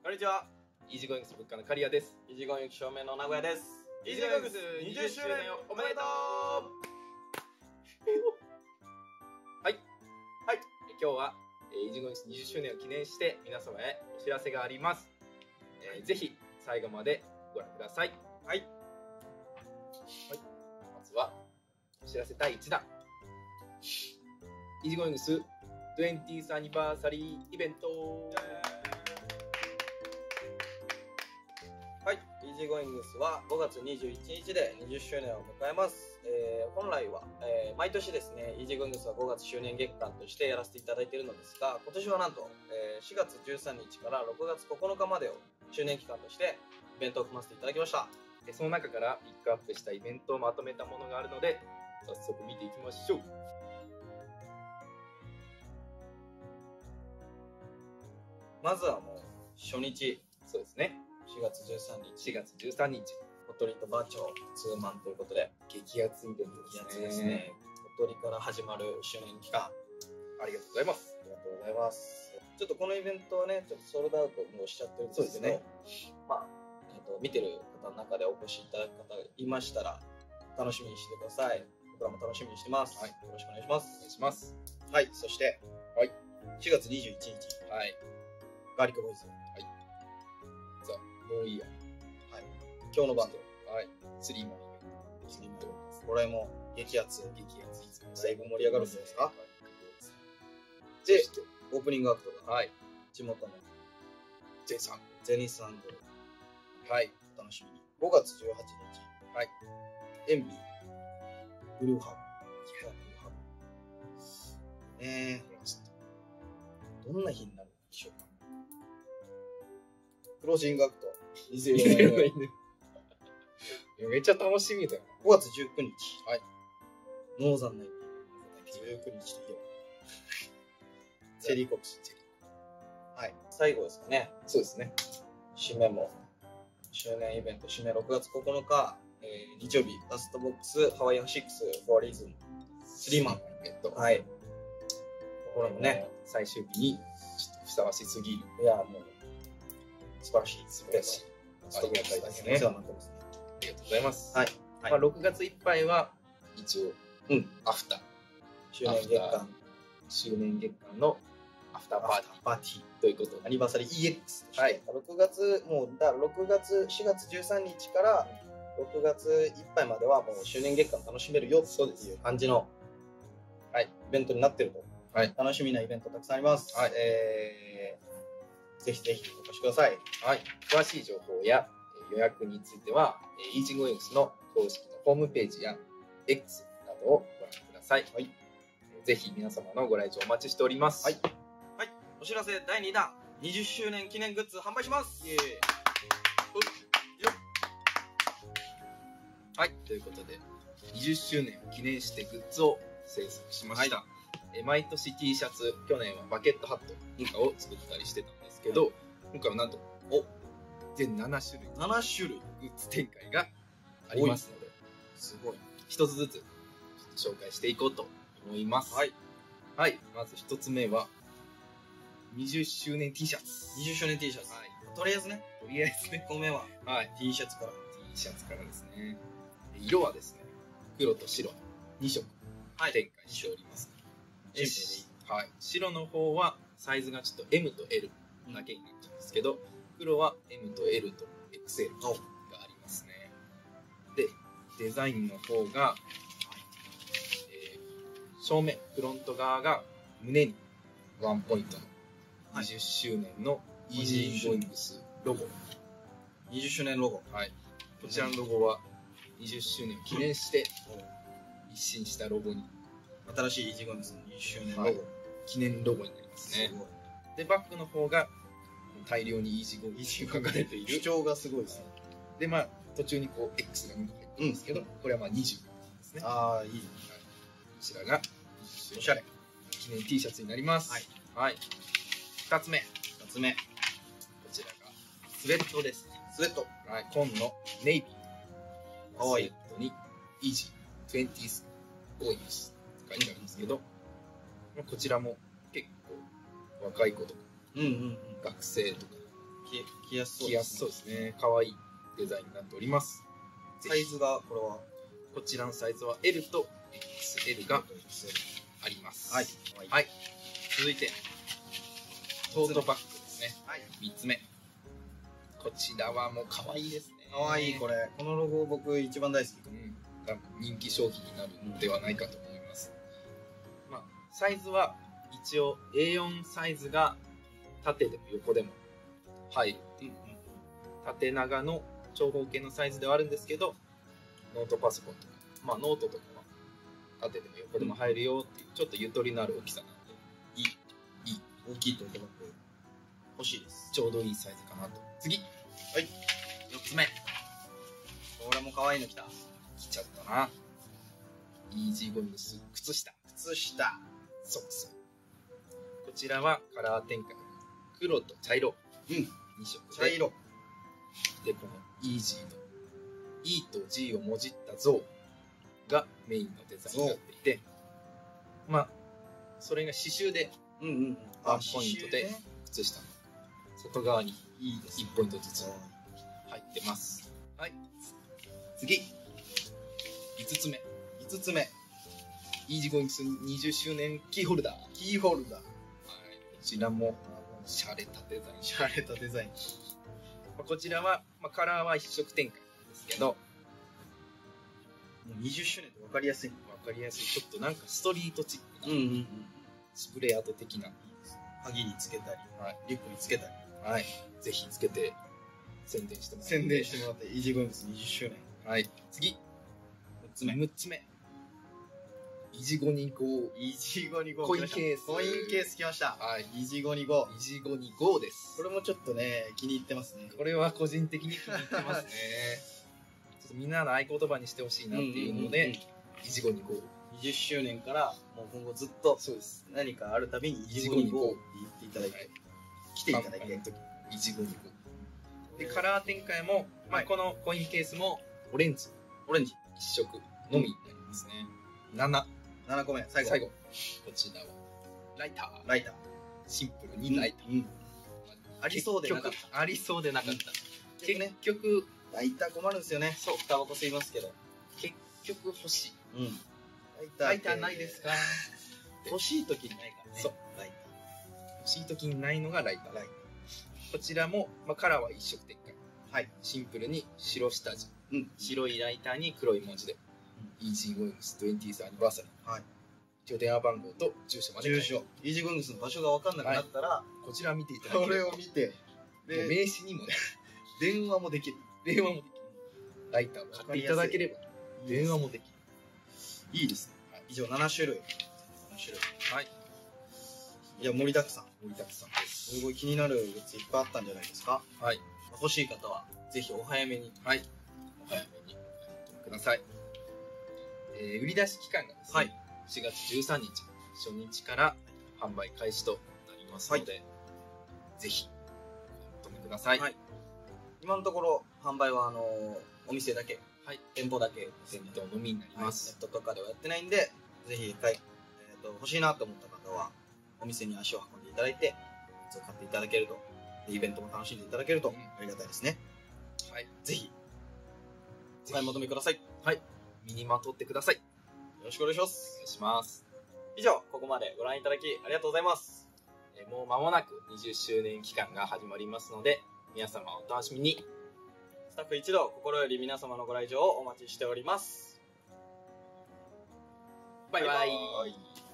こんにちは。 イージーゴーイングス物価の刈谷です。 イージーゴーイング証明の名古屋です。 イージーゴーイングス20周年おめでとうはい。今日はイージーゴーイングス20周年を記念して皆様へお知らせがあります。ぜひ最後までご覧ください。はい。まずはお知らせ第1弾。イージーゴーイングス 20th アニバーサリーイベント。 はい、イージーゴーイングスは5月21日で20周年を迎えます。本来は、毎年ですね、イージーゴーイングスは5月周年月間としてやらせていただいているのですが、今年はなんと、4月13日から6月9日までを周年期間としてイベントを組ませていただきました。 その中からピックアップしたイベントをまとめたものがあるので、早速見ていきましょう。 まずはもう初日、 そうですね。 4月13日、 4月13日、 小鳥と馬長ツーマンということで、 激アツイベント激アツですね。小鳥から始まる周年期間、 ありがとうございます。 ありがとうございます。ちょっとこのイベントはね、ちょっとソールドアウトもうしちゃってるんですけど、 そうまあ、見てる方の中でお越しいただく方がいましたら、楽しみにしてください。僕らも楽しみにしてます。はい、よろしくお願いします。 お願いします。 はい、そして、 はい、 4月21日、 はい、 ガーリックボーイズ。 はい、ザ・ノーイヤー。 はい、今日のバンド。 はい、スリーマンイベント。 スリーマン。これも激アツ。 激アツ。 だいぶ盛り上がるんじゃないですか。で、オープニングアクトが、 はい、 地元のジェイさん、 ゼニス& はい、 お楽しみに。5月18日、 はい、 エンビー、ブルーハーブ。どんな日になるでしょうか。クロージングアクト、2004年。 めっちゃ楽しみだよ。 5月19日、 はい、 ノーザンナイト、19日といえば、チェリーコックス。はい、最後ですかね。 そうですね。 締めも、周年イベント締め6月9日、日曜日、ラストボックス、ハワイアン6、フォーリーズン、スリーマンイベント。はい。これもね、 最終日にちょっとふさわしすぎる。 いや、もう、素晴らしい。 素晴らしい。ありがたいですね。 お世話になってますね。 ありがとうございます。 はい。 まあ6月いっぱいは一応、アフター。周年月間のアフターパーティーということで、 アニバーサリー EX として、 はい、 6月、もう、だから4月13日から6月いっぱいまではもう周年月間楽しめるよっていう感じの、はい、イベントになってると。はい、楽しみなイベントたくさんあります。はい、ぜひぜひお越しください。 はい、詳しい情報や予約については、イージーゴーイングスの公式のホームページや X などをご覧ください。はい、ぜひ皆様のご来場お待ちしております。 はい、はい、お知らせ第2弾、20周年記念グッズ販売します。イエーイ。 はい、ということで20周年を記念してグッズを制作しました。はい、毎年 T シャツ、去年はバケットハットとかを作ったりしてたんですけど、今回はなんと全7種類 7種類グッズ展開がありますので、 すごい一つずつ紹介していこうと思います。はい、はい、まず一つ目は20周年 T シャツ。 20周年 T シャツ、はい、とりあえずね1個目は、はい、T シャツからですね。色はですね、黒と白2色展開しております。シンプルでいい。はい、白の方はサイズがちょっと M と L だけになっちゃうんですけど、黒は M と L と XL がありますね。で、デザインの方が、正面フロント側が胸にワンポイントの20周年のイージーゴーイングスロゴ。 20周年ロゴ。 はい。こちらのロゴは20周年を記念して一新したロゴに。 新しいイージーゴーイングスの20周年ロゴ。 記念ロゴになりますね。で、バックの方が大量にイージーゴーイングスが書かれている。 主張がすごいですね。 で、まあ、途中にこう X が2個入ってるんですけど、これはまあ20ですね。 ああ、いい。こちらがおしゃれ記念 T シャツになります。はい。はい。2つ目。こちらがスウェットですね。 スウェット。 はい。紺のネイビー。 かわいい。 スウェットにイージー 20th Goings って書いてあるんですけど、こちらも結構若い子とか、学生とか着やすそう着やすそうですね。可愛いデザインになっております。 サイズが、これはこちらのサイズは L と XL があります。 はい。 はい。続いて、トートバッグですね。 はい。 3つ目。こちらはもう可愛いですね。 可愛いこれ。このロゴ僕一番大好き。 多分人気商品になるのではないかと思います。まあ、サイズは一応 A4 サイズが縦でも横でも入るっていう、縦長の長方形のサイズではあるんですけど、ノートパソコンとか、まあノートとかは縦でも横でも入るよっていう、ちょっとゆとりのある大きさなんで、いい大きいトートバッグ欲しいです。 ちょうどいいサイズかなと。次、 はい。4つ目。これも可愛いの来た。 来ちゃったな。イージーゴイングス靴下。 靴下。 そうそう。こちらはカラー展開。黒と茶色。2色で。 茶色。 で、このイージーの E と G をもじった像がメインのデザインになっていて、まあ、それが刺繍でワンポイントで靴下の外側に1ポイントずつ入ってます。はい。次。5つ目。 5つ目。 イージーゴイングス20周年キーホルダー。 キーホルダー。はい。 こちらも、シャレたデザイン。 シャレたデザイン。 こちらは、カラーは一色展開ですけど、もう20周年って分かりやすい。 分かりやすい。ちょっとなんかストリートチックな、スプレーアート的な。 鍵につけたり、リュックにつけたり。 はい。ぜひつけて、宣伝してもらって。 宣伝してもらって、イージーゴイングス20周年。 はい。次。6つ目。イジゴニゴー。 イジゴニゴー。 コインケース。 コインケース来ました。 はい。 イジゴニゴー。 イジゴニゴーです。 これもちょっとね、気に入ってますね。 これは個人的に気に入ってますね。ちょっとみんなの合言葉にしてほしいなっていうので、イジゴニゴー。 20周年からもう今後ずっとそうです何かあるたびにイジゴニゴーって言っていただいて、来ていただいて、 イジゴニゴー。で、カラー展開も、このコインケースもオレンジ一色のみになりますね。7 個目、最後。 こちらはライター。シンプルにライター。 ありそうでなかった。 ありそうでなかった。結局ライター困るんですよね。そう、タバコ吸いますけど。 結局欲しい。 ライターないですか？ 欲しい時にないからね。そう。 ライター。欲しい時にないのがライター。こちらも、カラーは一色展開。はい。シンプルに白下地。白いライターに黒い文字で。イージーゴイングス 20th アニバーサリー。はい。一応電話番号と住所まで。住所。イージーゴイングスの場所が分かんなくなったら、 こちら見ていただければ。 これを見て、 名刺にもね、 電話もできる。 ライターを買っていただければ、電話もできる。 いいですね。以上7種類。 はい。 いや、盛りだくさん。 です。 すごい気になるやついっぱいあったんじゃないですか。 はい。 欲しい方は、ぜひお早めに。 はい。お早めにください。売り出し期間がですね、4月13日、初日から販売開始となりますので、ぜひ、お求めください。 今のところ、販売は、お店だけ。店舗だけ。 店舗のみになります。 ネットとかではやってないんで、ぜひ、欲しいなと思った方は、お店に足を運んでいただいて、買っていただけると、イベントも楽しんでいただけると、ありがたいですね。はい。ぜひ、お買い求めください。 はい。身にまとってください。よろしくお願いします。 お願いします。 以上、ここまでご覧いただきありがとうございます。 もう間もなく20周年期間が始まりますので、皆様お楽しみに。 スタッフ一同、心より皆様のご来場をお待ちしております。 バイバイ。